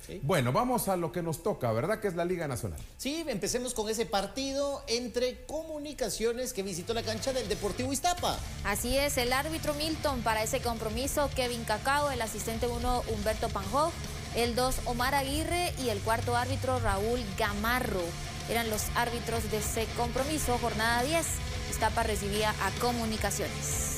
Sí. Bueno, vamos a lo que nos toca, ¿verdad? Que es la Liga Nacional. Sí, empecemos con ese partido entre Comunicaciones que visitó la cancha del Deportivo Iztapa. Así es, el árbitro Milton para ese compromiso, Kevin Cacao, el asistente 1 Humberto Panjó, el 2 Omar Aguirre y el cuarto árbitro Raúl Gamarro. Eran los árbitros de ese compromiso, jornada 10. Iztapa recibía a Comunicaciones.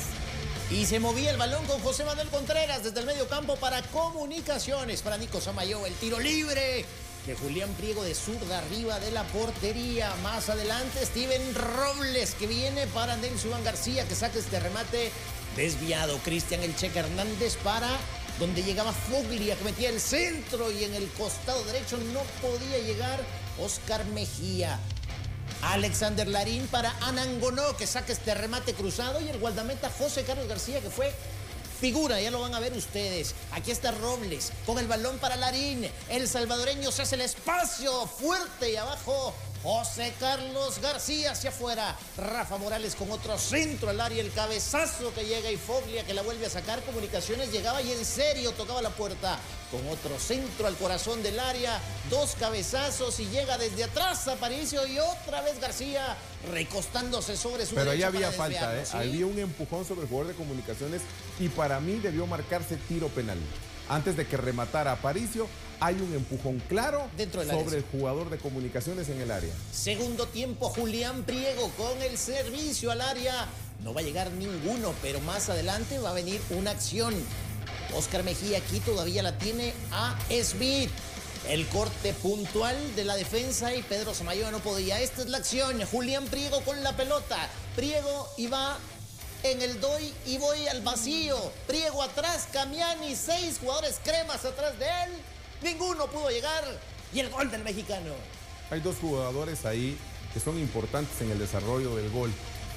Y se movía el balón con José Manuel Contreras desde el medio campo para Comunicaciones. Para Nico Samayo, el tiro libre de Julián Priego de zurda arriba de la portería. Más adelante, Steven Robles que viene para Nelson Iván García que saca este remate desviado. Cristian El Cheque Hernández para donde llegaba Foglia que metía el centro y en el costado derecho no podía llegar Oscar Mejía. Alexander Larín para Anangonó que saca este remate cruzado y el guardameta José Carlos García que fue figura, ya lo van a ver ustedes. Aquí está Robles con el balón para Larín. El salvadoreño se hace el espacio fuerte y abajo José Carlos García hacia afuera. Rafa Morales con otro centro al área, el cabezazo que llega y Foglia que la vuelve a sacar. Comunicaciones llegaba y en serio tocaba la puerta con otro centro al corazón del área. Dos cabezazos y llega desde atrás Aparicio y otra vez García recostándose sobre su Pero ahí derecha había para falta, desviarlo, ¿sí? Había un empujón sobre el jugador de Comunicaciones y para mí debió marcarse tiro penal. Antes de que rematara Aparicio, hay un empujón claro dentro del sobre área. el jugador de Comunicaciones en el área. Segundo tiempo, Julián Priego con el servicio al área. No va a llegar ninguno, pero más adelante va a venir una acción. Oscar Mejía aquí todavía la tiene a Smith. El corte puntual de la defensa y Pedro Samayoa no podía. Esta es la acción. Julián Priego con la pelota. Priego y va en el doy y voy al vacío. Priego atrás, Camiani, 6 jugadores cremas atrás de él. Ninguno pudo llegar y el gol del mexicano. Hay dos jugadores ahí que son importantes en el desarrollo del gol.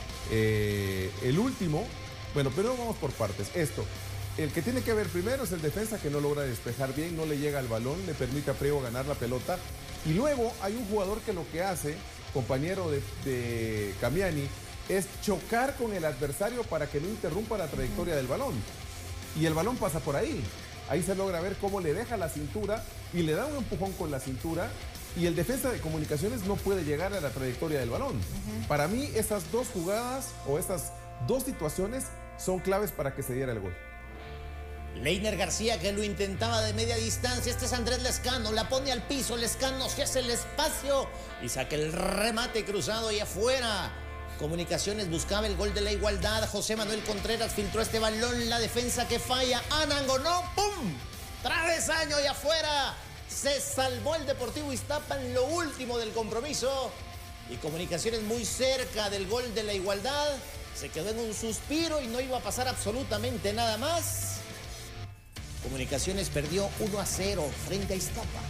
El último, bueno, pero vamos por partes. El que tiene que ver primero es el defensa que no logra despejar bien, no le llega al balón, le permite a Priego ganar la pelota. Y luego hay un jugador que lo que hace, compañero de Camiani, es chocar con el adversario para que no interrumpa la trayectoria del balón. Y el balón pasa por ahí. Ahí se logra ver cómo le deja la cintura y le da un empujón con la cintura y el defensa de Comunicaciones no puede llegar a la trayectoria del balón. Para mí esas dos jugadas o esas dos situaciones son claves para que se diera el gol. Leiner García que lo intentaba de media distancia. Este es Andrés Lescano, la pone al piso. Lescano se hace el espacio y saca el remate cruzado y afuera. Comunicaciones buscaba el gol de la igualdad. José Manuel Contreras filtró este balón. La defensa que falla. Anangonó. ¡Pum! Travesaño y afuera. Se salvó el Deportivo Iztapa en lo último del compromiso. Y Comunicaciones muy cerca del gol de la igualdad. Se quedó en un suspiro y no iba a pasar absolutamente nada más. Comunicaciones perdió 1-0 frente a Iztapa.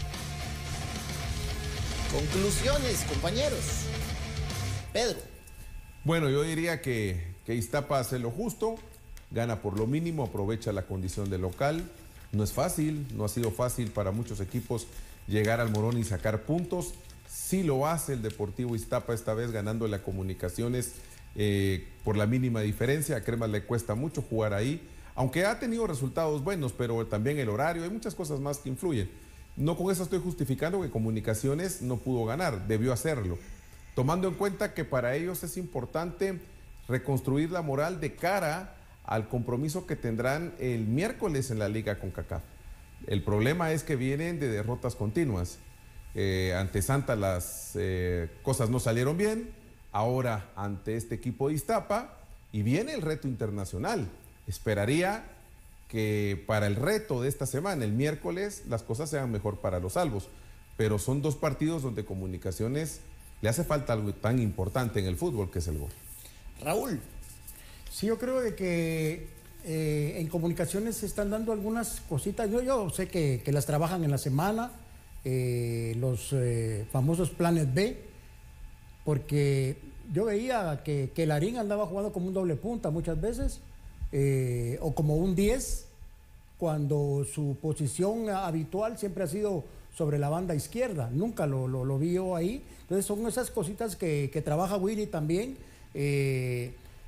Conclusiones, compañeros. Pedro. Bueno, yo diría que Iztapa hace lo justo, gana por lo mínimo, aprovecha la condición de local. No es fácil, no ha sido fácil para muchos equipos llegar al Morón y sacar puntos. Sí lo hace el Deportivo Iztapa esta vez ganándole a Comunicaciones por la mínima diferencia. A Cremas le cuesta mucho jugar ahí, aunque ha tenido resultados buenos, pero también el horario, hay muchas cosas más que influyen. No con eso estoy justificando que Comunicaciones no pudo ganar, debió hacerlo. Tomando en cuenta que para ellos es importante reconstruir la moral de cara al compromiso que tendrán el miércoles en la Liga CONCACAF. El problema es que vienen de derrotas continuas. Ante Santa las cosas no salieron bien, ahora ante este equipo de Iztapa y viene el reto internacional. Esperaría que para el reto de esta semana, el miércoles, las cosas sean mejor para los albos, pero son dos partidos donde Comunicaciones le hace falta algo tan importante en el fútbol que es el gol. Raúl. Sí, yo creo de que en Comunicaciones se están dando algunas cositas. Yo sé que las trabajan en la semana, los famosos planes B, porque yo veía que Larín andaba jugando como un doble punta muchas veces, o como un 10, cuando su posición habitual siempre ha sido sobre la banda izquierda, nunca lo vio ahí. Entonces son esas cositas que trabaja Willy también.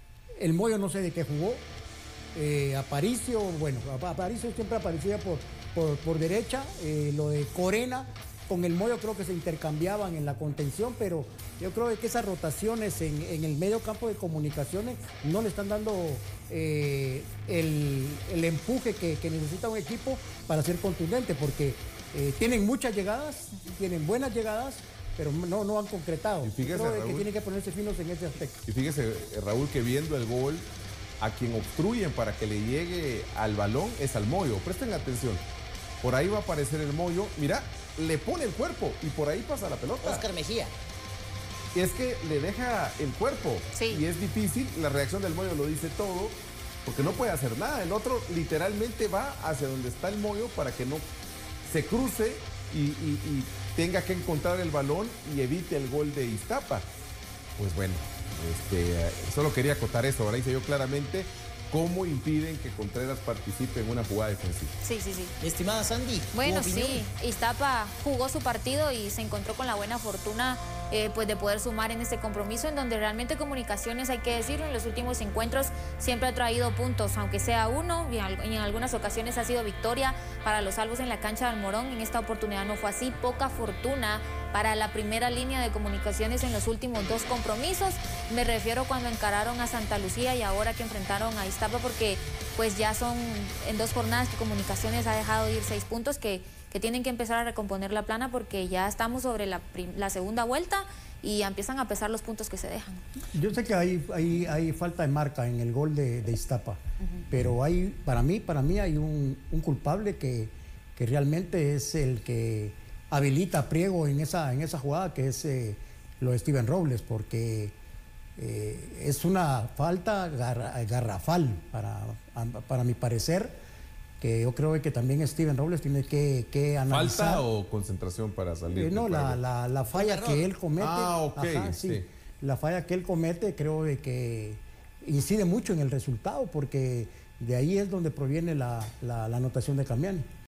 El Moyo no sé de qué jugó. Aparicio, bueno, Aparicio siempre aparecía por derecha, lo de Corena con el Moyo creo que se intercambiaban en la contención, pero yo creo que esas rotaciones en el medio campo de comunicaciones no le están dando el empuje que necesita un equipo para ser contundente, porque tienen muchas llegadas, tienen buenas llegadas, pero no han concretado. Y fíjese, creo Raúl, que tienen que ponerse finos en ese aspecto. Y fíjese, Raúl, que viendo el gol, a quien obstruyen para que le llegue al balón es al Moyo. Presten atención. Por ahí va a aparecer el Moyo. Mira, le pone el cuerpo y por ahí pasa la pelota. Oscar Mejía. Y es que le deja el cuerpo. Sí. Y es difícil. La reacción del Moyo lo dice todo, porque no puede hacer nada. El otro literalmente va hacia donde está el Moyo para que no se cruce y tenga que encontrar el balón y evite el gol de Iztapa. Pues bueno, solo quería acotar eso. Ahora hice yo claramente cómo impiden que Contreras participe en una jugada defensiva. Sí, sí, sí. Estimada Sandy, Bueno, ¿tu opinión? sí, Iztapa jugó su partido y se encontró con la buena fortuna pues de poder sumar en este compromiso, en donde realmente Comunicaciones, hay que decirlo, en los últimos encuentros siempre ha traído puntos, aunque sea uno, y en algunas ocasiones ha sido victoria para los salvos en la cancha del Morón. En esta oportunidad no fue así. Poca fortuna para la primera línea de Comunicaciones en los últimos dos compromisos. Me refiero cuando encararon a Santa Lucía y ahora que enfrentaron a Iztapa, porque pues ya son en 2 jornadas que Comunicaciones ha dejado ir 6 puntos que tienen que empezar a recomponer la plana, porque ya estamos sobre la segunda vuelta y empiezan a pesar los puntos que se dejan. Yo sé que hay falta de marca en el gol de Iztapa, pero para mí hay un culpable que realmente es el que habilita a Priego en esa jugada, que es lo de Steven Robles, porque es una falta garrafal para mi parecer, que yo creo que también Steven Robles tiene que analizar. ¿Falta o concentración para salir? No, la falla que él comete. Ah, ok, ajá, sí. La falla que él comete creo que incide mucho en el resultado, porque de ahí es donde proviene la anotación de Camiani.